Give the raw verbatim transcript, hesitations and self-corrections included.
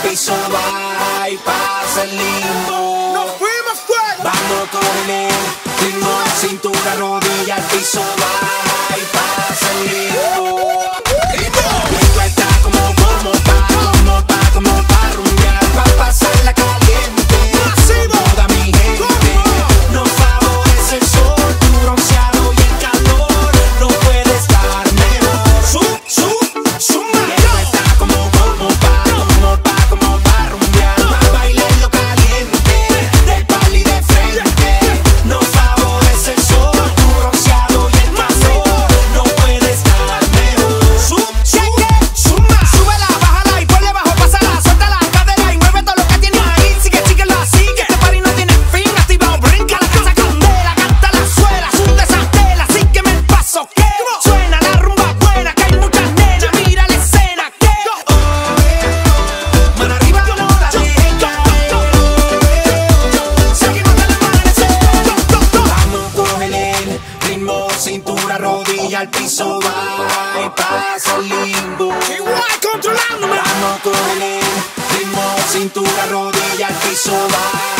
piso, va y pasa el limbo. ¡Nos fuimos fuera! Vamos con el ritmo, cintura, rodilla, al piso, va y pasa el limbo. Esto está como, como pa, como pa, como pa rumbear, pa pasarla caliente. Toda mi gente no favorece el sol, tu bronceado y el calor no puede estar mejor. ¡Sub, sub, suma! Esto está como, como pa, como pa, como pa rumbear, pa bailarlo caliente, de pal y de frente. No favorece el sol, tu bronceado y el calor no puede estar mejor. ¡Sub, sub, suma! Súbela, bájala y ponle bajo, pásala, suelta la cadera y mueve todo lo que tienes ahí. Sigue, síguelo así, que este party no tiene fin. Activado, brinca la casa candela, canta la suela, sunde esa tela, sígueme el paso que suena la rumba buena, que hay muchas nenas, mira la escena que Mano arriba, no la dejes caer. seguimos hasta el amanecer. Vamos, cógele el ritmo, cintura, rodilla, al piso, va y pasa el limbo. Igual controlándome. Vamos, cógele el ritmo, cintura, rodilla, al piso, va